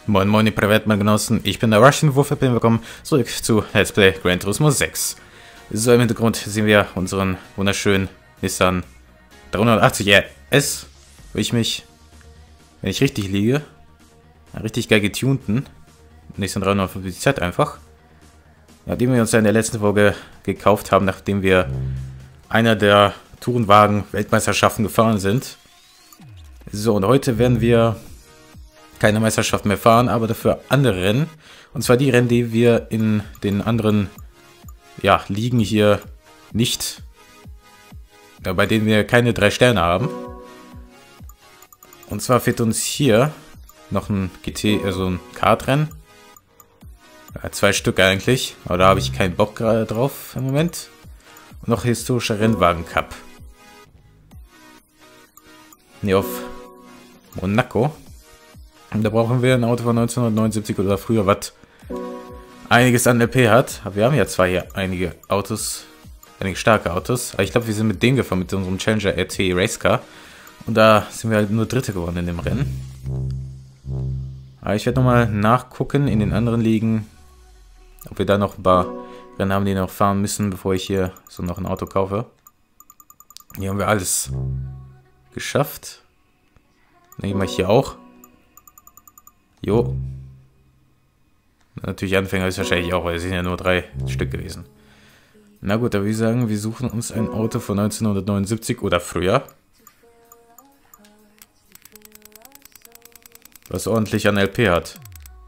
Moin moin, ihr Privatmann-Genossen, ich bin der Russian Wolf, willkommen zurück zu Let's Play Gran Turismo 6. So, im Hintergrund sehen wir unseren wunderschönen Nissan 380 RS, wo ich mich, wenn ich richtig liege, einen richtig geil getunten Nissan 350Z einfach, nachdem wir uns ja in der letzten Folge gekauft haben, nachdem wir einer der Tourenwagen-Weltmeisterschaften gefahren sind. So, und heute werden wir keine Meisterschaft mehr fahren, aber dafür andere Rennen. Und zwar die Rennen, die wir in den anderen Ligen hier nicht, bei denen wir keine 3 Sterne haben. Und zwar fehlt uns hier noch ein GT, also ein Kartrennen. 2 Stück eigentlich, aber da habe ich keinen Bock gerade drauf im Moment. Und noch historischer Rennwagen Cup. Hier auf Monaco. Und da brauchen wir ein Auto von 1979 oder früher, was einiges an LP hat. Aber wir haben ja zwar hier einige Autos, einige starke Autos. Aber ich glaube, wir sind mit dem gefahren, mit unserem Challenger RT Racecar. Und da sind wir halt nur Dritte geworden in dem Rennen. Aber ich werde nochmal nachgucken in den anderen Ligen, ob wir da noch ein paar Rennen haben, die noch fahren müssen, bevor ich hier so noch ein Auto kaufe. Hier haben wir alles geschafft. Nehmen wir hier auch. Jo. Natürlich Anfänger ist wahrscheinlich auch, weil es sind ja nur 3 Stück gewesen. Na gut, da würde ich sagen, wir suchen uns ein Auto von 1979 oder früher. Was ordentlich an LP hat.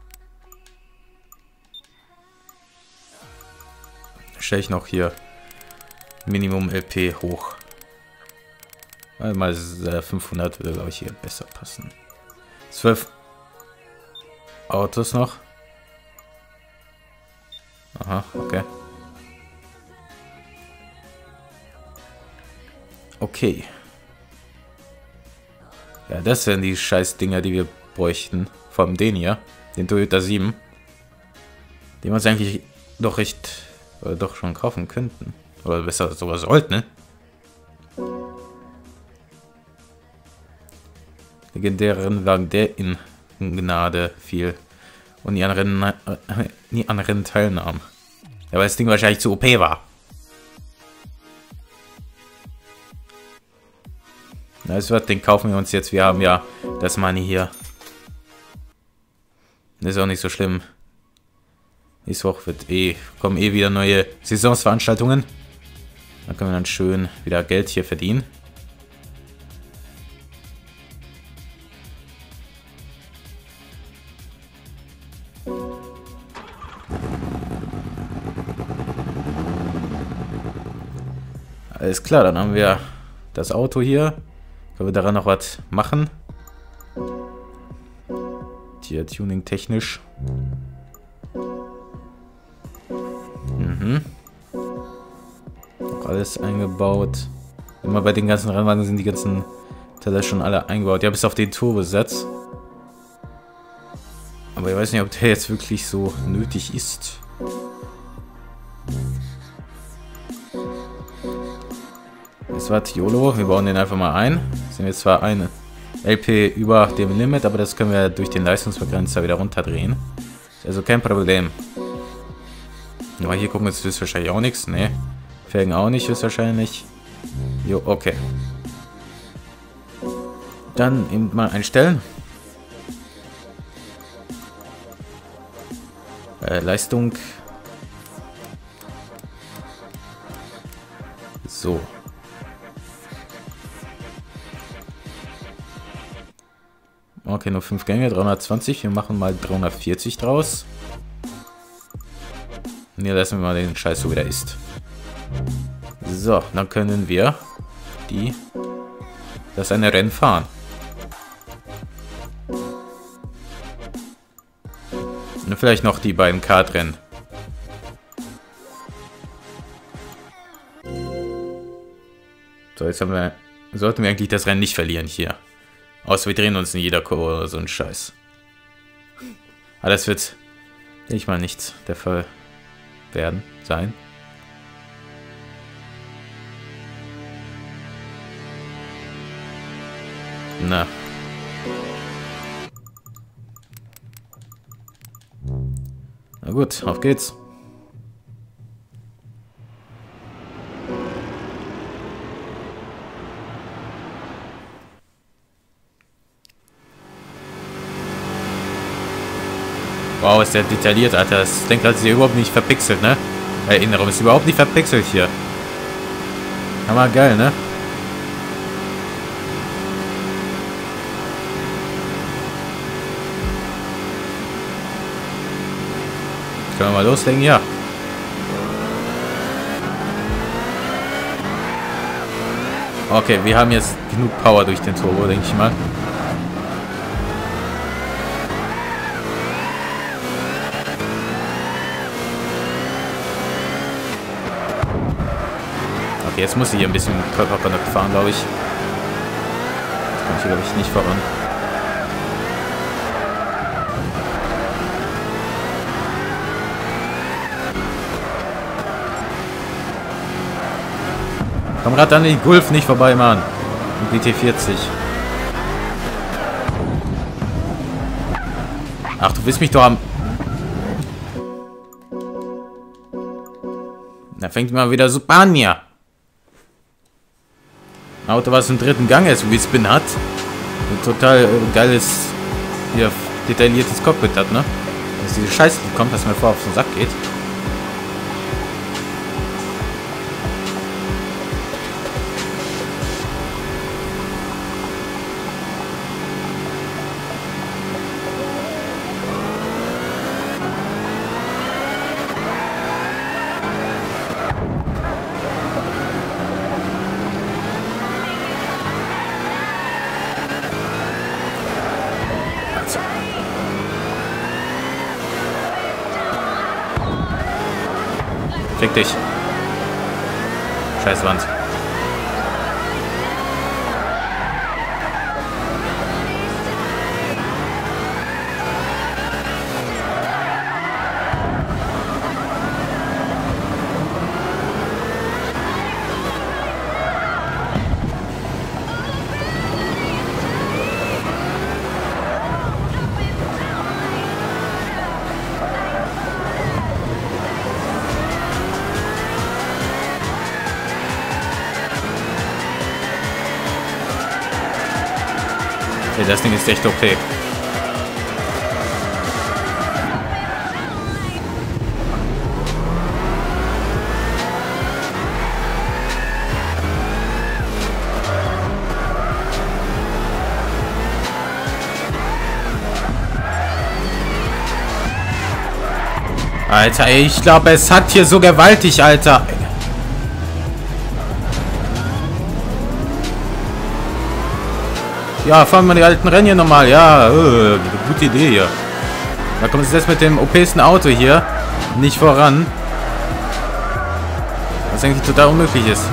Stelle ich noch hier Minimum LP hoch. Mal 500 würde, glaube ich, hier besser passen. 12 Autos noch. Aha, okay. Okay. Ja, das wären die scheiß Dinger, die wir bräuchten. Vor allem den hier. Den Toyota 7. Den wir uns eigentlich doch recht... Oder doch schon kaufen könnten. Oder besser sogar sollten, ne? Legendäre Rennwagen, der in Gnade fiel und nie an Rennen teilnahm. Ja, weil das Ding wahrscheinlich zu OP war. Na, das wird, den kaufen wir uns jetzt. Wir haben ja das Money hier. Das ist auch nicht so schlimm. Nächste Woche kommen wieder neue Saisonsveranstaltungen. Da können wir dann schön wieder Geld hier verdienen. Alles klar, dann haben wir das Auto hier. Können wir daran noch was machen? Hier Tuning technisch. Auch alles eingebaut. Immer bei den ganzen Rennwagen sind die ganzen Teile schon alle eingebaut. Ja, bis auf den Turbosatz. Aber ich weiß nicht, ob der jetzt wirklich so nötig ist. Das war YOLO, wir bauen den einfach mal ein. Sind jetzt zwar eine LP über dem Limit, aber das können wir durch den Leistungsbegrenzer wieder runterdrehen. Ist also kein Problem. Aber hier gucken wir jetzt wahrscheinlich auch nichts. Ne, Felgen auch nicht wahrscheinlich. Jo, okay. Dann eben mal einstellen. Leistung. So. Okay, nur 5 Gänge, 320. Wir machen mal 340 draus. Und hier lassen wir mal den Scheiß so, wie der ist. So, dann können wir das eine Rennen fahren. Und vielleicht noch die beiden Kartrennen. So, jetzt sollten wir eigentlich das Rennen nicht verlieren hier. Außer wir drehen uns in jeder Kurve oder so ein Scheiß. Aber das wird, denke ich mal, nicht der Fall sein. Na. Na gut, auf geht's. Wow, ist der detailliert, Alter. Das Lenkrad ist hier überhaupt nicht verpixelt, ne? Erinnerung ist überhaupt nicht verpixelt hier. Hammer geil, ne? Können wir mal loslegen? Ja. Okay, wir haben jetzt genug Power durch den Turbo, denke ich mal. Okay, jetzt muss ich hier ein bisschen Körperkontakt fahren, glaube ich. Das kann ich, glaube ich, nicht voran. Komm gerade an den Gulf nicht vorbei, Mann. Und GT40. Ach, du willst mich doch am... Da fängt mal wieder super an, ja. Ein Auto, was im dritten Gang ist, wie Spin hat. Ein total geiles, hier, detailliertes Cockpit hat, ne? Dass diese Scheiße kommt, dass mir vor auf den Sack geht. Fick dich. Scheiß Wand. Okay, das Ding ist echt okay. Alter, ich glaube, es hat hier so gewaltig, Alter. Ja, fahren wir die alten Rennen hier nochmal. Ja, gute Idee hier. Da kommt es jetzt mit dem OPsten Auto hier nicht voran. Was eigentlich total unmöglich ist.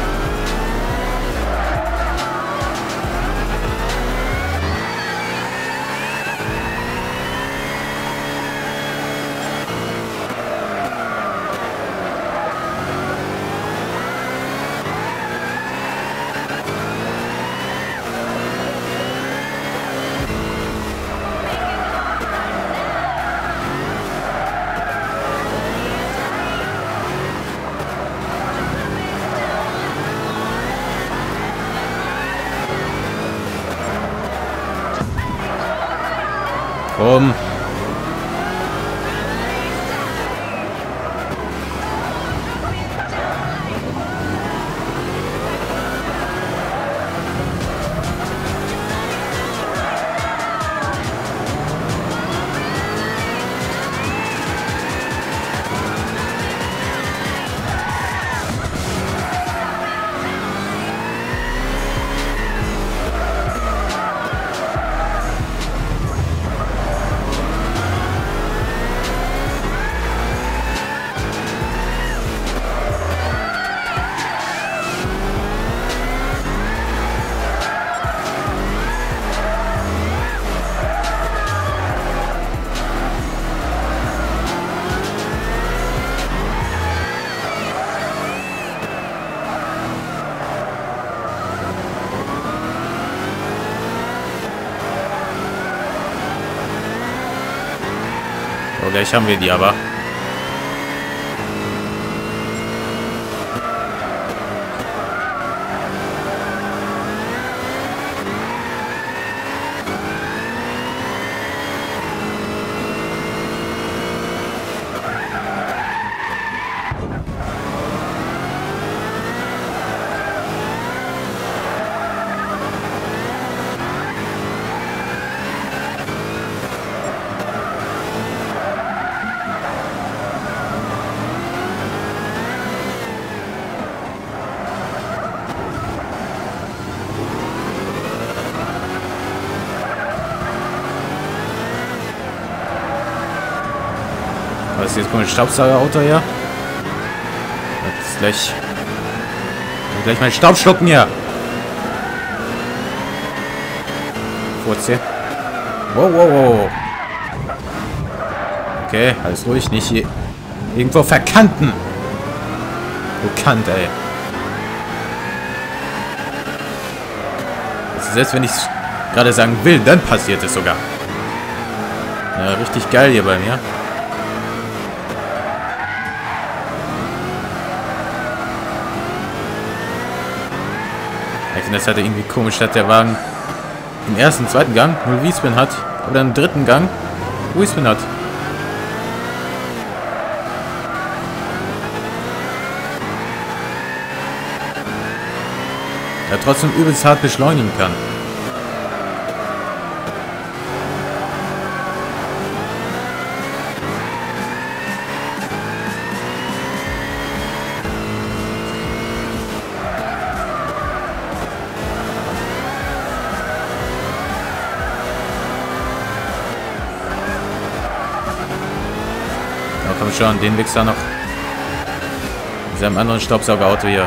Komm. So, gleich haben wir die aber. Was ist jetzt? Kommt ein Staubsaugerauto her? Das ist gleich... Gleich meinen Staub schlucken hier. Furze. Wow, wow, wow. Okay, alles ruhig. Nicht hier irgendwo verkanten. Bekannt, ey. Selbst wenn ich es gerade sagen will, dann passiert es sogar. Ja, richtig geil hier bei mir. Ich finde das halt irgendwie komisch, dass der Wagen im ersten, zweiten Gang 0 V-Spin hat, oder im dritten Gang V-Spin hat. Der trotzdem übelst hart beschleunigen kann. Ja, komm schon, den Wichser noch. In seinem anderen Staubsaugerauto hier.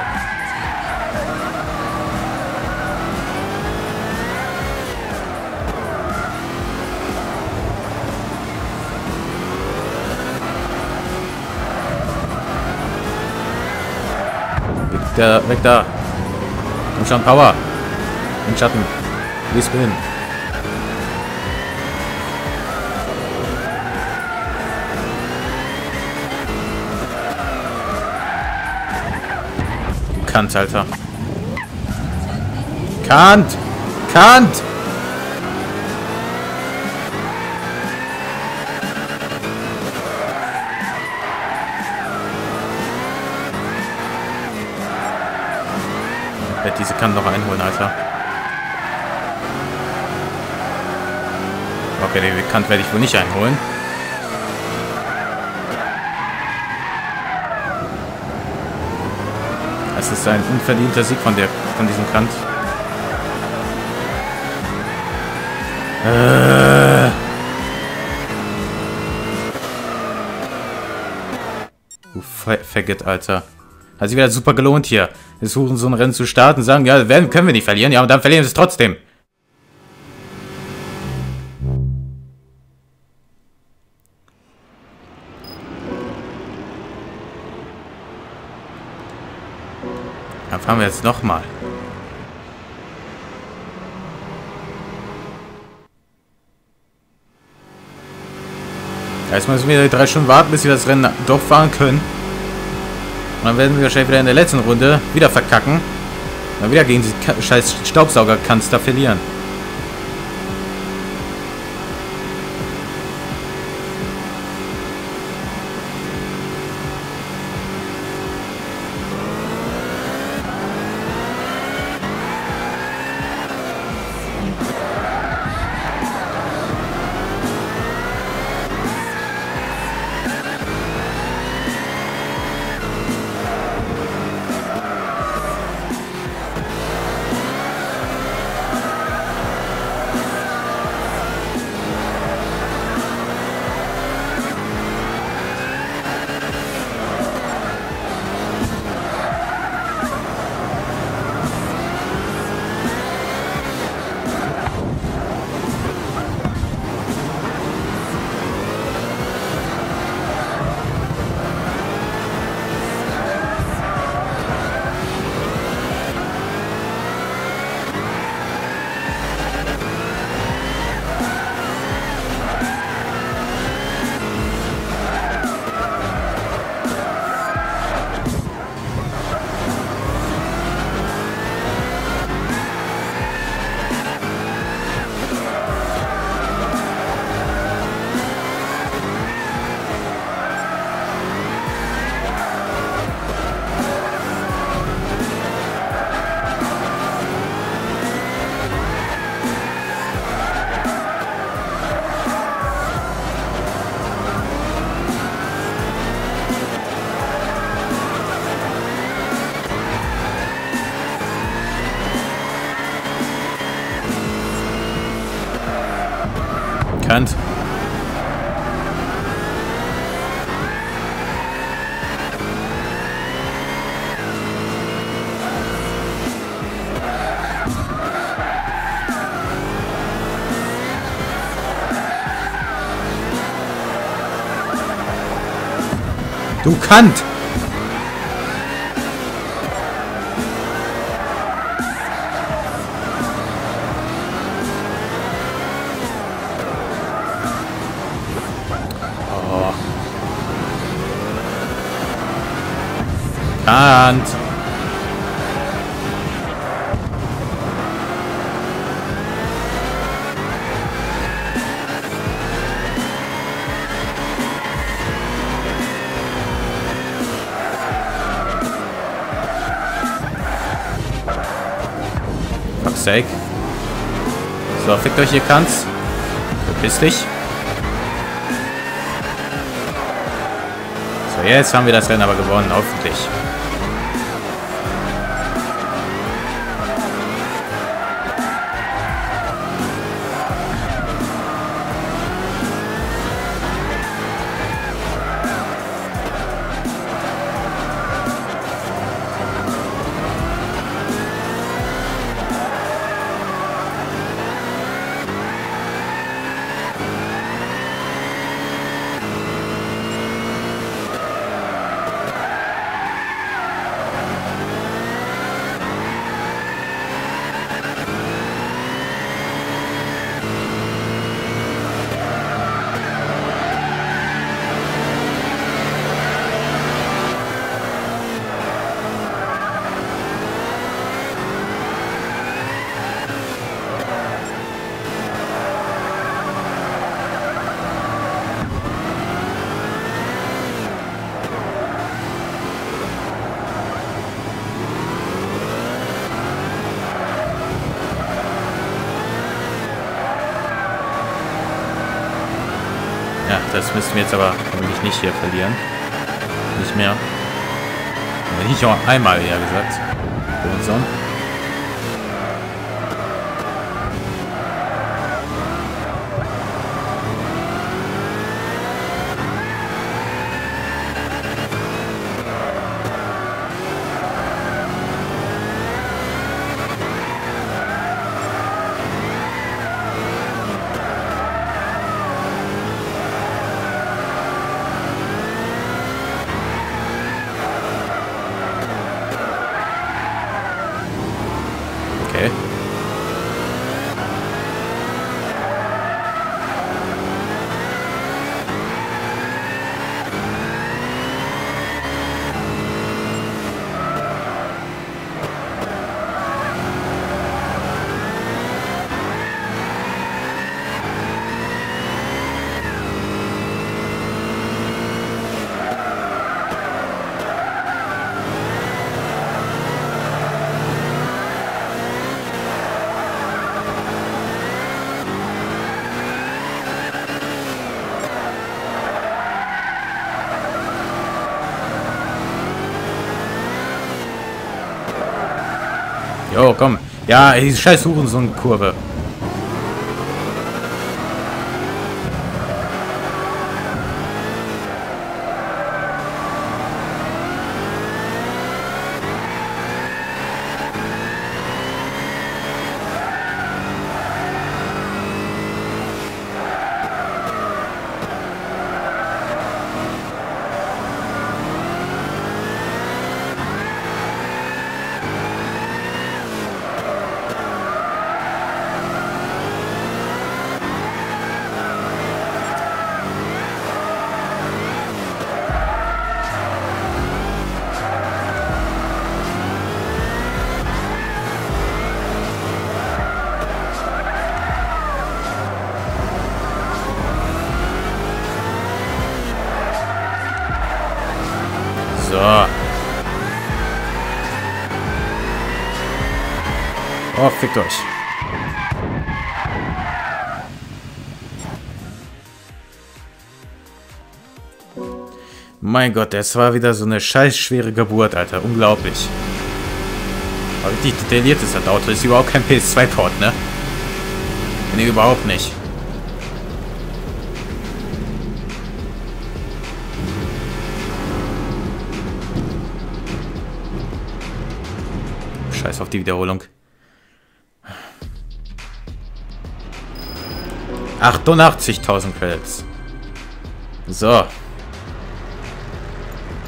Weg da. Komm schon, Power. In Schatten. Wie Spin. Du kannst, Alter. Kant! Kant! Diese kann noch einholen, Alter. Okay, den Kant werde ich wohl nicht einholen. Das ist ein unverdienter Sieg von diesem Kant. Du Faggot, Alter. Hat sich wieder super gelohnt hier. Das suchen so ein Rennen zu starten, sagen, ja, können wir nicht verlieren, ja, und dann verlieren wir es trotzdem. Dann fahren wir jetzt nochmal. Erstmal müssen wir 3 Stunden warten, bis wir das Rennen doch fahren können. Und dann werden wir wahrscheinlich wieder in der letzten Runde wieder verkacken. Dann wieder gegen die scheiß Staubsaugerkanster verlieren. Du Kant! Oh. Kant! Sake. So, fickt euch, ihr Kanz. Verpiss dich. So, jetzt haben wir das Rennen aber gewonnen, hoffentlich. Ja, das müssten wir jetzt aber nämlich nicht hier verlieren. Nicht mehr. Nicht auch einmal, eher gesagt. Horizon. Okay. Jo, komm. Ja, diese scheiß Hurensohn-Kurve. So. Oh, fickt euch. Mein Gott, das war wieder so eine scheiß schwere Geburt, Alter. Unglaublich. Aber richtig detailliert ist das Auto. Ist überhaupt kein PS2-Port, ne? Nee, überhaupt nicht. Scheiß auf die Wiederholung. 88.000 Credits. So.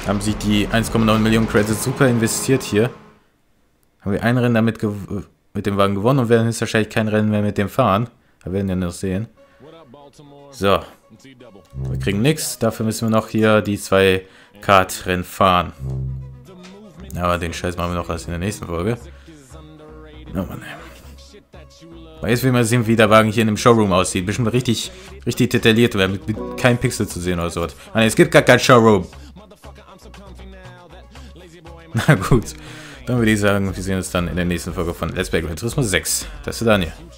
Haben sich die 1,9 Millionen Credits super investiert hier. Haben wir ein Rennen damit mit dem Wagen gewonnen und werden jetzt wahrscheinlich kein Rennen mehr mit dem fahren. Wir werden ja noch sehen. So. Wir kriegen nichts. Dafür müssen wir noch hier die 2 Kart-Rennen fahren. Aber den Scheiß machen wir noch erst in der nächsten Folge. Oh Mann. Aber jetzt will man sehen, wie der Wagen hier in dem Showroom aussieht. Bestimmt richtig detailliert, mit keinem Pixel zu sehen oder so. Nein, es gibt gar kein Showroom. Na gut. Dann würde ich sagen, wir sehen uns dann in der nächsten Folge von Let's Play Gran Turismo 6. Das ist Daniel.